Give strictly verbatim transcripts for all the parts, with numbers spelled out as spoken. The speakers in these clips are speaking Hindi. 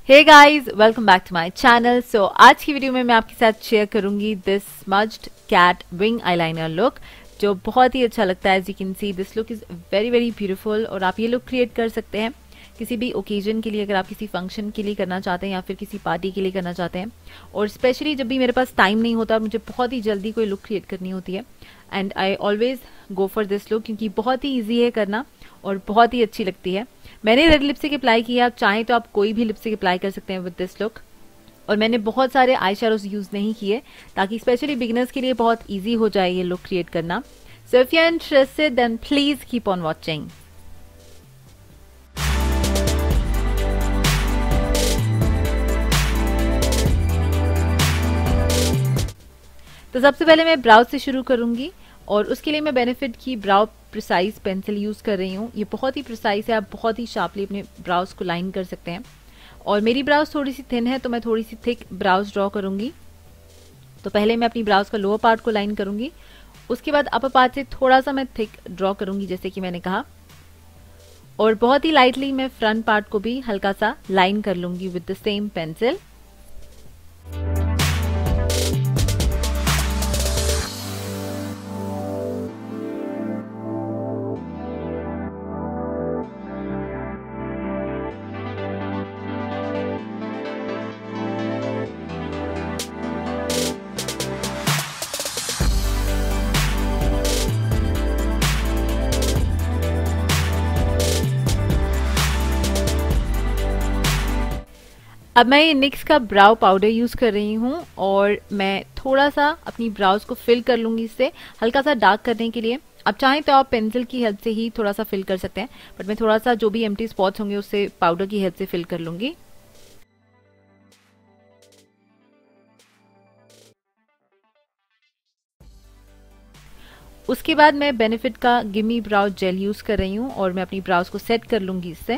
Hey guys, welcome back to my channel. So आज की वीडियो में मैं आपके साथ शेयर करूंगी this smudged cat wing eyeliner look, जो बहुत ही अच्छा लगता है। As you can see this look is very very beautiful और आप ये लुक क्रिएट कर सकते हैं किसी भी ओकेजन के लिए, अगर आप किसी फंक्शन के लिए करना चाहते हैं या फिर किसी पार्टी के लिए करना चाहते हैं। और स्पेशली जब भी मेरे पास टाइम नहीं होता, मुझे बहुत ही जल्दी कोई लुक क्रिएट करनी होती है, and I always go for this look क्योंकि बहुत ही ईजी है करना और बहुत ही अच्छी लगती है। मैंने रेड लिपस्टिक अप्लाई किया, आप चाहें तो आप कोई भी लिपस्टिक अप्लाई कर सकते हैं विद दिस लुक। और मैंने बहुत सारे आई शैडोज यूज नहीं किए ताकि स्पेशली बिगिनर्स के लिए बहुत इजी हो जाए ये लुक क्रिएट करना। So if you are interested then please keep on watching. तो सबसे पहले मैं ब्राउज से शुरू करूंगी और उसके लिए मैं बेनिफिट की ब्राउ प्रिसाइज पेंसिल यूज कर रही हूँ। ये बहुत ही प्रिसाइज है, आप बहुत ही शार्पली अपने ब्राउज को लाइन कर सकते हैं। और मेरी ब्राउज थोड़ी सी थिन है तो मैं थोड़ी सी थिक ब्राउज ड्रॉ करूंगी। तो पहले मैं अपनी ब्राउज का लोअर पार्ट को लाइन करूंगी, उसके बाद अपर पार्ट से थोड़ा सा मैं थिक ड्रॉ करूंगी जैसे कि मैंने कहा, और बहुत ही लाइटली मैं फ्रंट पार्ट को भी हल्का सा लाइन कर लूंगी विद द सेम पेंसिल। अब मैं ये निक्स का ब्राउ पाउडर यूज कर रही हूँ और मैं थोड़ा सा अपनी ब्राउज को फिल कर लूंगी इससे, हल्का सा डार्क करने के लिए। अब चाहें तो आप पेंसिल की हेल्प से ही थोड़ा सा फिल कर सकते हैं, बट मैं थोड़ा सा जो भी एम्प्टी स्पॉट्स होंगे उससे पाउडर की हेल्प से फिल कर लूंगी। उसके बाद मैं बेनिफिट का गिमी ब्राउ जेल यूज कर रही हूँ और मैं अपनी ब्राउज को सेट कर लूंगी इससे।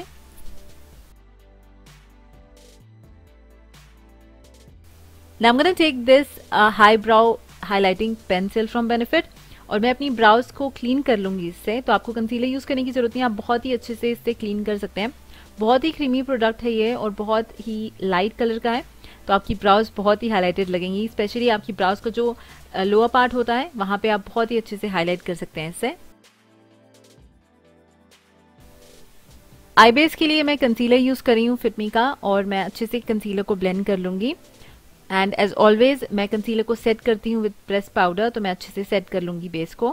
Now I'm going to take this uh, highbrow highlighting pencil from Benefit और मैं अपनी ब्राउज को क्लीन कर लूंगी इससे। तो आपको कंसीलर यूज करने की जरूरत नहीं है, आप बहुत ही अच्छे से इससे क्लीन कर सकते हैं। बहुत ही क्रीमी प्रोडक्ट है ये और बहुत ही लाइट कलर का है, तो आपकी ब्राउज बहुत ही हाईलाइटेड लगेंगी। स्पेशली आपकी ब्राउज का जो लोअर पार्ट होता है वहां पे आप बहुत ही अच्छे से हाईलाइट कर सकते हैं इससे। आई बेस के लिए मैं कंसीलर यूज कर रही हूँ फिटमी का और मैं अच्छे से कंसीलर को ब्लेंड कर लूंगी। एंड एज ऑलवेज मैं कंसीलर को सेट करती हूँ विद प्रेस पाउडर, तो मैं अच्छे से सेट कर लूंगी बेस को।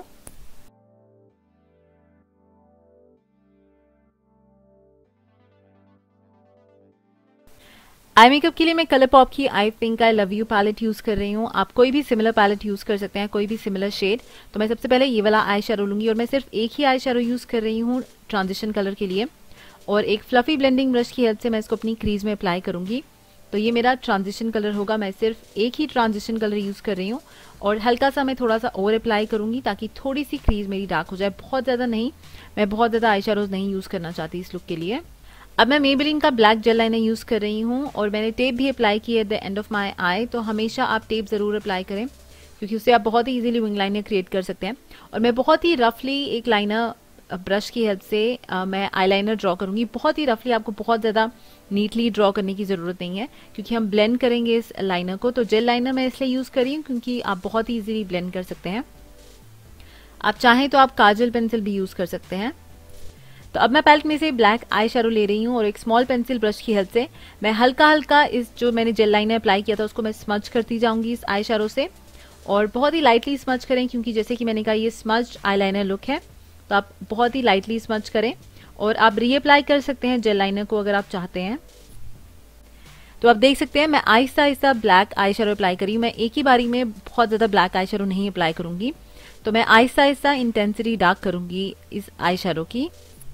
आई मेकअप के लिए मैं कलर पॉप की I pink I love you palette use कर रही हूँ। आप कोई भी सिमिलर पैलेट यूज कर सकते हैं, कोई भी सिमिलर शेड। तो मैं सबसे पहले ये वाला आई शैडो लूंगी और मैं सिर्फ एक ही आई शैडो यूज कर रही हूँ ट्रांजिशन कलर के लिए, और एक फ्लफी ब्लेंडिंग ब्रश की हेल्प से मैं इसको अपनी क्रीज में अप्लाई करूंगी। तो ये मेरा ट्रांजिशन कलर होगा, मैं सिर्फ एक ही ट्रांजिशन कलर यूज कर रही हूँ और हल्का सा मैं थोड़ा सा ओवर अप्लाई करूंगी ताकि थोड़ी सी क्रीज मेरी डार्क हो जाए, बहुत ज्यादा नहीं। मैं बहुत ज्यादा आई शैडोज नहीं यूज करना चाहती इस लुक के लिए। अब मैं मेबेलिन का ब्लैक जेल लाइनर यूज कर रही हूँ और मैंने टेप भी अप्लाई की at the end of my eye. तो हमेशा आप टेप जरूर अप्लाई करें क्योंकि उससे आप बहुत ही इजीली विंग लाइनर क्रिएट कर सकते हैं। और मैं बहुत ही रफली एक लाइनर ब्रश की हेल्प से आ, मैं आईलाइनर ड्रॉ करूंगी। बहुत ही रफली, आपको बहुत ज़्यादा नीटली ड्रॉ करने की ज़रूरत नहीं है क्योंकि हम ब्लेंड करेंगे इस लाइनर को। तो जेल लाइनर मैं इसलिए यूज़ कर रही हूँ क्योंकि आप बहुत ही इजीली ब्लेंड कर सकते हैं। आप चाहें तो आप काजल पेंसिल भी यूज़ कर सकते हैं। तो अब मैं पैलेट में से ब्लैक आई शैडो ले रही हूँ और एक स्मॉल पेंसिल ब्रश की हेल्प से मैं हल्का हल्का इस जो मैंने जेल लाइनर अप्लाई किया था उसको मैं स्मज करती जाऊंगी इस आई शैडो से। और बहुत ही लाइटली स्मज करें क्योंकि जैसे कि मैंने कहा ये स्मज्ड आईलाइनर लुक है, तो आप बहुत ही लाइटली स्मच करें और आप रीअप्लाई कर सकते हैं जेल लाइनर को अगर आप चाहते हैं। तो आप देख सकते हैं मैं Aahista Aahista black eye shadow apply करी हूँ। मैं एक ही बारी में बहुत ज़्यादा ब्लैक आई शैडो नहीं अप्लाई करूंगी, तो मैं आहिस्ता आहिस्ता इंटेंसिटी डार्क करूंगी इस आई शैडो की।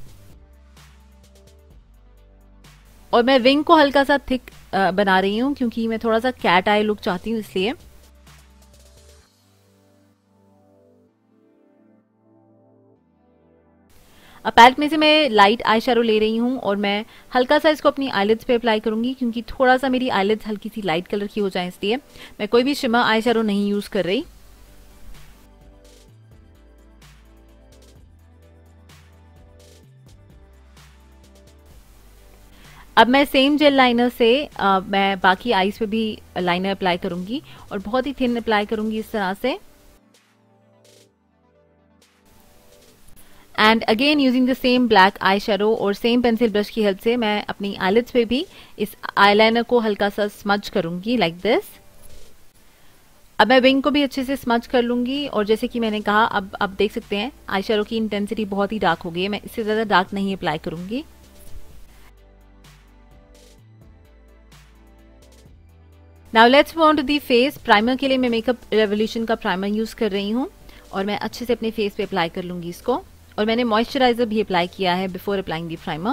और मैं विंग को हल्का सा थिक बना रही हूँ क्योंकि मैं थोड़ा सा कैट आई लुक चाहती हूँ इसलिए। अब पैलेट में से मैं लाइट आई शैडो ले रही हूँ और मैं हल्का सा इसको अपनी आईलिड्स पे अप्लाई करूंगी क्योंकि थोड़ा सा मेरी आईलिड्स हल्की सी लाइट कलर की हो जाए इसलिए। मैं कोई भी शिमर आई शैडो नहीं यूज कर रही। अब मैं सेम जेल लाइनर से uh, मैं बाकी आईज पे भी लाइनर अप्लाई करूंगी और बहुत ही थिन अप्लाई करूंगी इस तरह से। And again using the same black eye shadow और सेम पेंसिल ब्रश की हेल्प से मैं अपनी आईलिड्स पे भी इस आईलाइनर को हल्का सा स्मज करूंगी लाइक दिस। अब मैं विंग को भी अच्छे से स्मज कर लूंगी और जैसे कि मैंने कहा अब आप देख सकते हैं आई शेडो की इंटेंसिटी बहुत ही डार्क हो गई है, मैं इससे ज्यादा डार्क नहीं अप्लाई करूंगी। Now let's move on to the face. Primer के लिए मैं मेकअप रेवोल्यूशन का प्राइमर यूज कर रही हूँ और मैं अच्छे से अपने फेस पे अप्लाई कर लूंगी इसको। और मैंने मॉइस्चराइजर भी अप्लाई किया है बिफोर अप्लाइंग दी प्राइमर।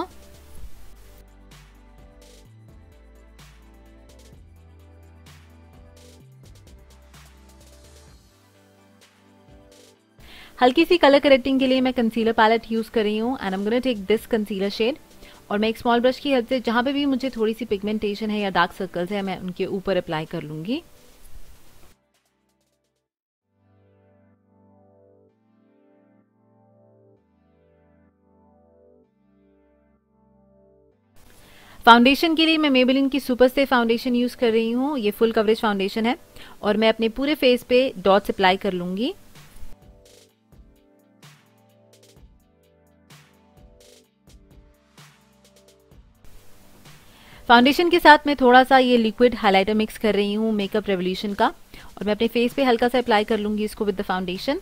हल्की सी कलर करेक्टिंग के लिए मैं कंसीलर पैलेट यूज कर रही हूँ and I am gonna take this concealer shade और मैं एक स्मॉल ब्रश की हेल्प से जहां पे भी मुझे थोड़ी सी पिगमेंटेशन है या डार्क सर्कल्स है मैं उनके ऊपर अप्लाई कर लूंगी। फाउंडेशन के लिए मैं मेबेलिन की सुपर स्टे फाउंडेशन यूज कर रही हूँ। ये फुल कवरेज फाउंडेशन है और मैं अपने पूरे फेस पे डॉट्स अप्लाई कर लूंगी। फाउंडेशन के साथ मैं थोड़ा सा ये लिक्विड हाइलाइटर मिक्स कर रही हूँ मेकअप रेवोल्यूशन का और मैं अपने फेस पे हल्का सा अप्लाई कर लूंगी इसको विद द फाउंडेशन।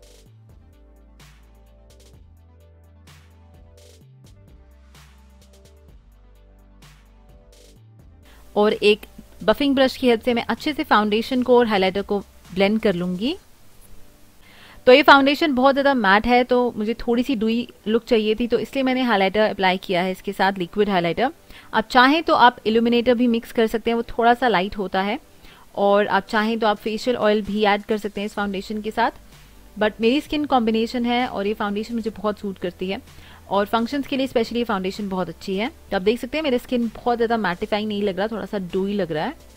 और एक बफिंग ब्रश की हेल्प से मैं अच्छे से फाउंडेशन को और हाइलाइटर को ब्लेंड कर लूंगी। तो ये फाउंडेशन बहुत ज़्यादा मैट है तो मुझे थोड़ी सी डुई लुक चाहिए थी, तो इसलिए मैंने हाइलाइटर अप्लाई किया है इसके साथ, लिक्विड हाइलाइटर। आप चाहें तो आप इल्यूमिनेटर भी मिक्स कर सकते हैं, वो थोड़ा सा लाइट होता है। और आप चाहें तो आप फेशियल ऑयल भी ऐड कर सकते हैं इस फाउंडेशन के साथ। बट मेरी स्किन कॉम्बिनेशन है और ये फाउंडेशन मुझे बहुत सूट करती है और फंक्शंस के लिए स्पेशली ये फाउंडेशन बहुत अच्छी है। तो आप देख सकते हैं मेरी स्किन बहुत ज़्यादा मैटिफाइंग नहीं लग रहा, थोड़ा सा डूई लग रहा है।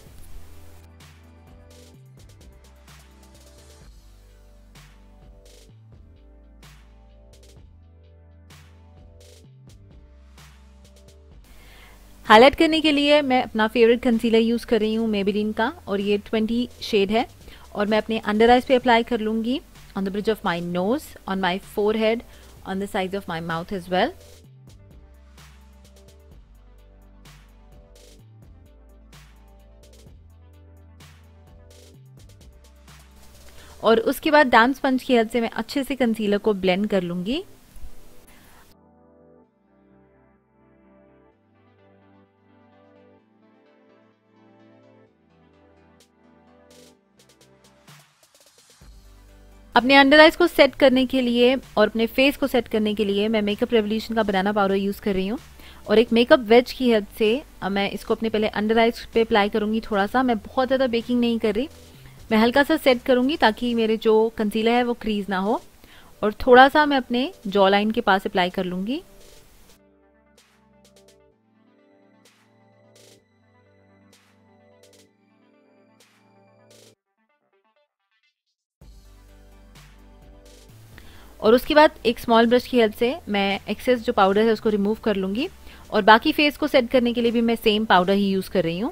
हाईलाइट करने के लिए मैं अपना फेवरेट कंसीलर यूज कर रही हूँ मेबेलिन का और ये ट्वेंटी शेड है और मैं अपने अंडर आइज पे अप्लाई कर लूंगी, on the bridge of my nose, on my forehead, on the side of my mouth as well. और उसके बाद डैम्प स्पंज की हेल्प से मैं अच्छे से कंसीलर को ब्लेंड कर लूंगी। अपने अंडर आइज को सेट करने के लिए और अपने फेस को सेट करने के लिए मैं मेकअप रेवोल्यूशन का बनाना पाउडर यूज कर रही हूँ और एक मेकअप वेज की हेल्प से मैं इसको अपने पहले अंडर आइज पे अप्लाई करूंगी। थोड़ा सा, मैं बहुत ज़्यादा बेकिंग नहीं कर रही, मैं हल्का सा सेट करूंगी ताकि मेरे जो कंसीलर है वो क्रीज ना हो। और थोड़ा सा मैं अपने जॉ लाइन के पास अप्लाई कर लूंगी। और उसके बाद एक स्मॉल ब्रश की हेल्प से मैं एक्सेस जो पाउडर है उसको रिमूव कर लूंगी और बाकी फेस को सेट करने के लिए भी मैं सेम पाउडर ही यूज कर रही हूँ।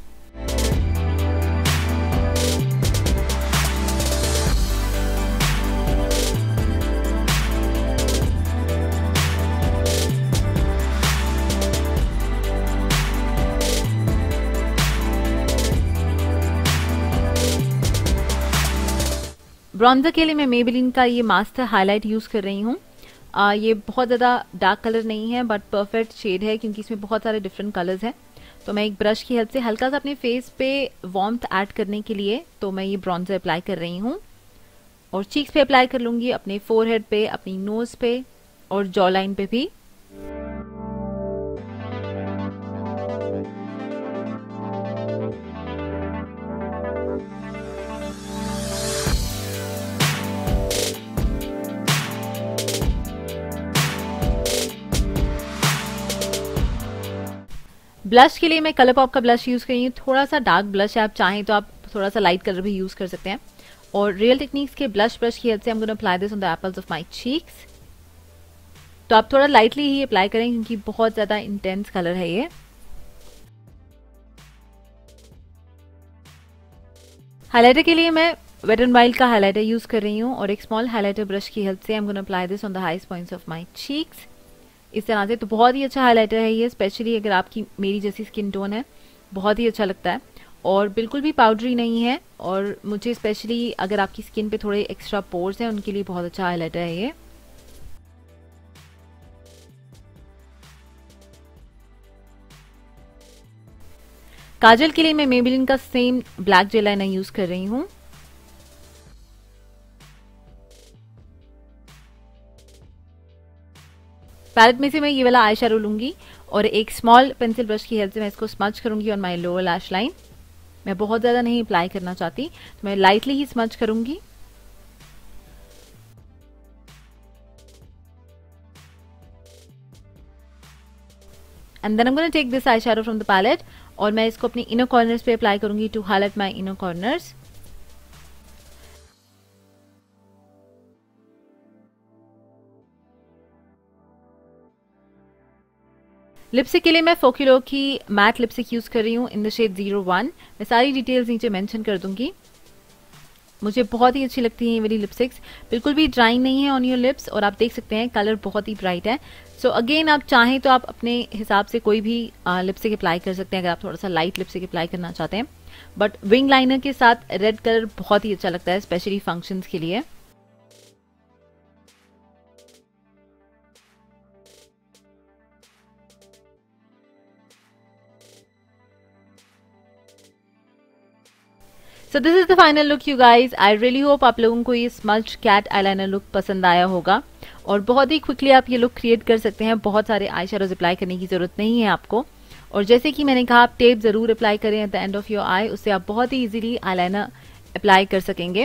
ब्रॉन्जर के लिए मैं मेबेलिन का ये मास्टर हाईलाइट यूज कर रही हूँ। ये बहुत ज़्यादा डार्क कलर नहीं है बट परफेक्ट शेड है क्योंकि इसमें बहुत सारे डिफरेंट कलर्स हैं। तो मैं एक ब्रश की हेल्प से हल्का सा अपने फेस पे वार्मथ ऐड करने के लिए तो मैं ये ब्रॉन्जर अप्लाई कर रही हूँ और चीक्स पे अप्लाई कर लूंगी, अपने फोरहेड पे, अपनी नोज पे और जॉ लाइन पे भी। ब्लश के लिए मैं कलर पॉप का ब्लश यूज कर रही हूँ, थोड़ा सा डार्क ब्लश है, आप चाहें तो आप थोड़ा सा लाइट कलर भी यूज कर सकते हैं। और रियल टेक्निक्स के ब्लश ब्रश की हेल्प से I am gonna apply this on the apples of my cheeks. तो आप थोड़ा लाइटली ही अप्लाई करें क्योंकि बहुत ज्यादा इंटेंस कलर है ये। हाइलाइटर के लिए मैं वेट एंड वाइल्ड का हाइलाइटर यूज कर रही हूँ और एक स्मॉल हाइलाइटर ब्रश की हेल्प से I am gonna apply this on the highest points of my cheeks. इस तरह से तो बहुत ही अच्छा हाइलाइटर है ये, स्पेशली अगर आपकी मेरी जैसी स्किन टोन है, बहुत ही अच्छा लगता है और बिल्कुल भी पाउडरी नहीं है। और मुझे स्पेशली अगर आपकी स्किन पे थोड़े एक्स्ट्रा पोर्स हैं उनके लिए बहुत अच्छा हाइलाइटर है ये। काजल के लिए मैं मेबेलिन का same black gel liner use कर रही हूँ। पैलेट में से मैं ये वाला आई शैडो लूंगी और एक स्मॉल पेंसिल ब्रश की हेल्प से मैं इसको स्मच करूंगी on my lower lash line. मैं बहुत ज्यादा नहीं अप्लाई करना चाहती, तो मैं लाइटली ही स्मच करूंगी। And then I am gonna take this eye shadow from the palette और मैं इसको अपनी इनर कॉर्नर्स पे अप्लाई करूंगी to highlight my inner corners. Lipstick के लिए मैं फोक्यूलो की मैट लिपस्टिक यूज कर रही हूँ in the shade zero one. मैं सारी डिटेल्स नीचे मेंशन कर दूंगी। मुझे बहुत ही अच्छी लगती है ये वाली लिपस्टिक्स, बिल्कुल भी ड्राई नहीं है ऑन योर लिप्स और आप देख सकते हैं कलर बहुत ही ब्राइट है। सो so अगेन आप चाहें तो आप अपने हिसाब से कोई भी लिपस्टिक अप्लाई कर सकते हैं अगर आप थोड़ा सा लाइट लिपस्टिक अप्लाई करना चाहते हैं। बट विंग लाइनर के साथ रेड कलर बहुत ही अच्छा लगता है, स्पेशली फंक्शंस के लिए। So this is the final look you guys. I really hope आप लोगों को ये स्मज्ड कैट आईलाइनर लुक पसंद आया होगा और बहुत ही क्विकली आप ये लुक क्रिएट कर सकते हैं। बहुत सारे आई शैडोज अप्लाई करने की जरूरत नहीं है आपको। और जैसे कि मैंने कहा, आप टेप जरूर अप्लाई करें at the end of your eye, उससे आप बहुत ही इजीली आईलाइनर अप्लाई कर सकेंगे।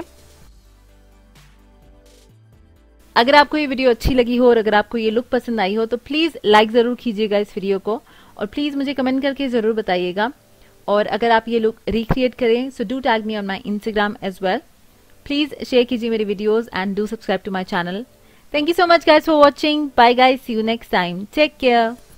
अगर आपको ये वीडियो अच्छी लगी हो और अगर आपको ये लुक पसंद आई हो तो प्लीज लाइक जरूर कीजिएगा इस वीडियो को और प्लीज मुझे कमेंट करके जरूर बताइएगा। और अगर आप ये लुक रिक्रिएट करें so do tag me on my Instagram as well. Please share कीजिए मेरे videos and do subscribe to my channel. Thank you so much guys for watching. Bye guys. See you next time. Take care.